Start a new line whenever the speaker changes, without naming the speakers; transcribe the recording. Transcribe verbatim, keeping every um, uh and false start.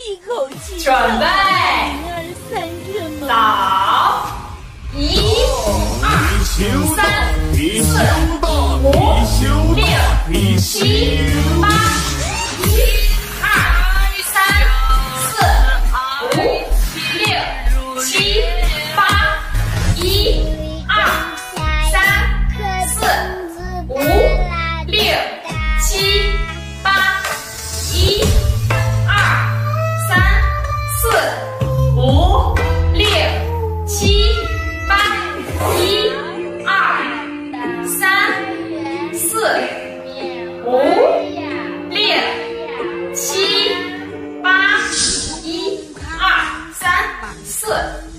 一口气。
准备。
一二三，什么？
走。一、二、三、四、五、六、七、八。一、二、三、四、五、六、七、八。一、二、三、四、五、六、七、八。一、二、三、四、五、六、七、八。一、二、三、四、五、六、七、八。一、二、三、四。